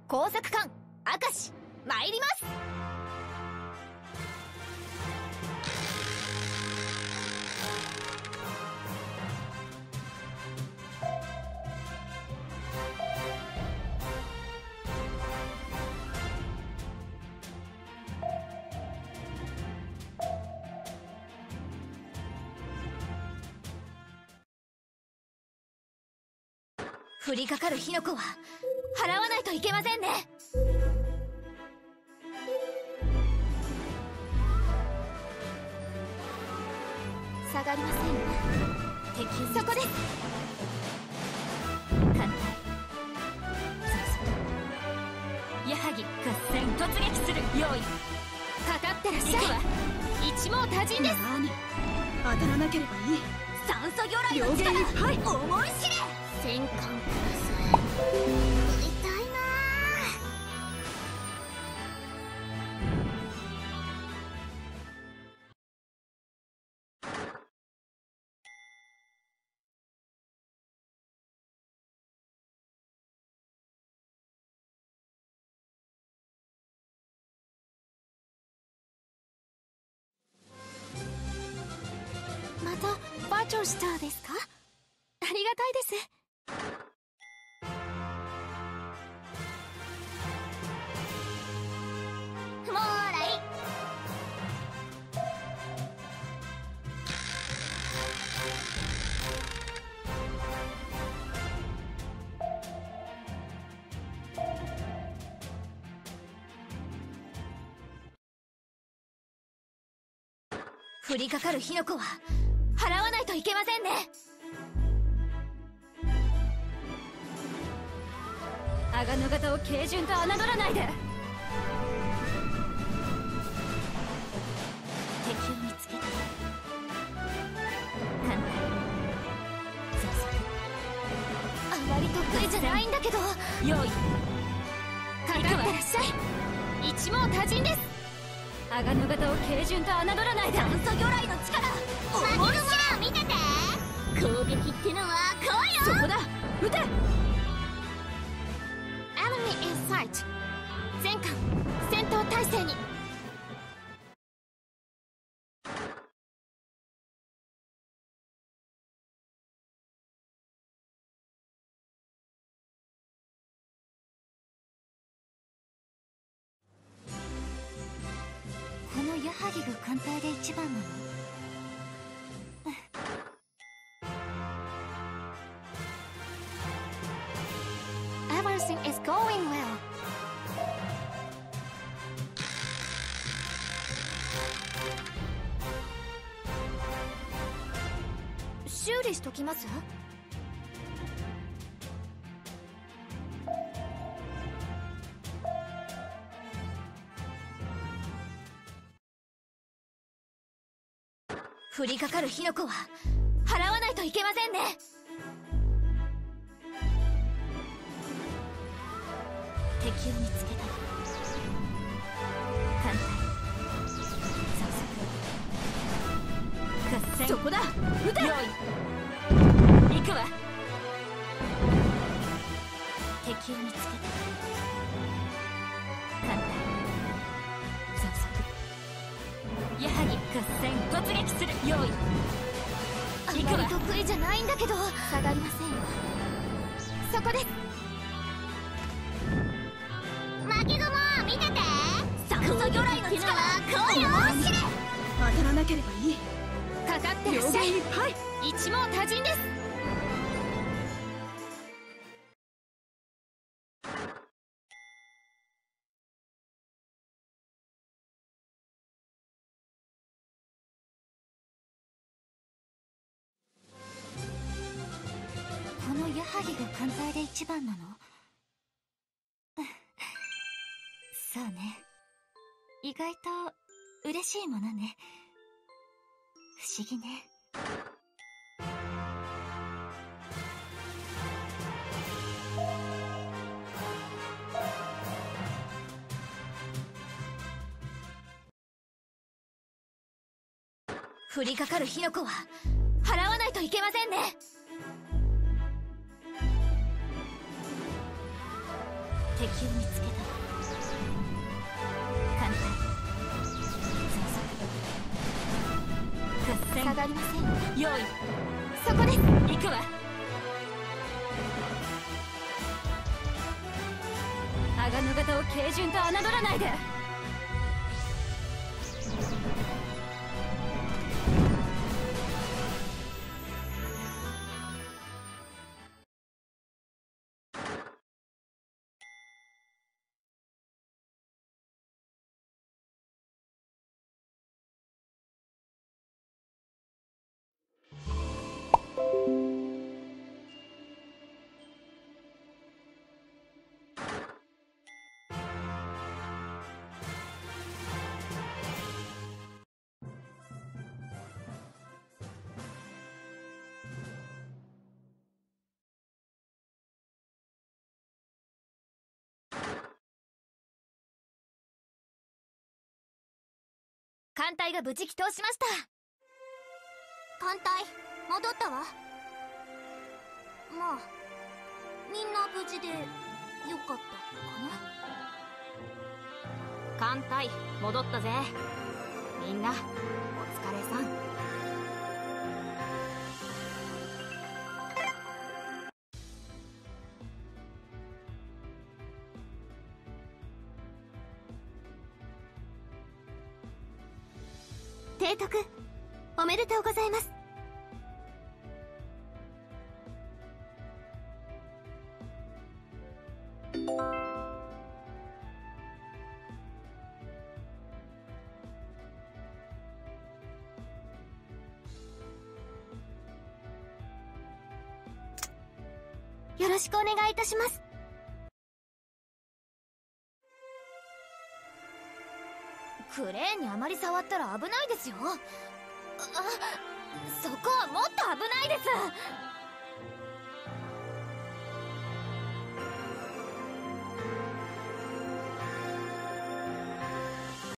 工作官明石参ります。降りかかる火の粉は払わないといけませんね。下がりませんよ。敵そこです。艦隊矢作合戦突撃する用意。かかってらっしゃい。一網打尽です。何当たらなければいい。酸素魚雷の力思い知れ。戦艦ください。痛いなまたバーチャルスターですか？ありがたいです。もーらい。降りかかる火の粉は払わないといけませんね。阿賀野方を軽順と侮らないで。敵を見つけた。艦隊増速。あまり得意じゃないんだけど。用意。かかってらっしゃい。一網打尽です。阿賀野方を軽順と侮らないで。酸素魚雷の力思い知れ。見てて。攻撃ってのはこうよ。そこだ。撃て。Enemy in sight。全艦戦闘態勢に。この矢作が艦隊で一番なの？Everything is going well。修理しときます？降りかかる火の粉は払わないといけませんね。敵を見つけた。艦隊早速合戦。そこだ。撃て。用意。行くわ。敵を見つけた。艦隊早速矢作合戦突撃する。用意。あまり得意じゃないんだけど。下がりませんよ。そこです。巻き雲見てて。酸素魚雷の力こうよ。当たらなければいい。かかってらっしゃい。一網打尽です。この矢作が艦隊で一番なの？そうね。意外と嬉しいものね。不思議ね。降りかかる火の粉は払わないといけませんね。 敵を見つけた。簡単下がりません。用意、そこです。行くわ。鋼の型を軽順と侮らないで。艦隊が無事帰投しました。 艦隊戻ったわ。まあみんな無事でよかったかな。 艦隊戻ったぜ。みんなお疲れさん。 提督おめでとうございます。よろしくお願いいたします。 クレーンにあまり触ったら危ないですよ。そこはもっと危ないです。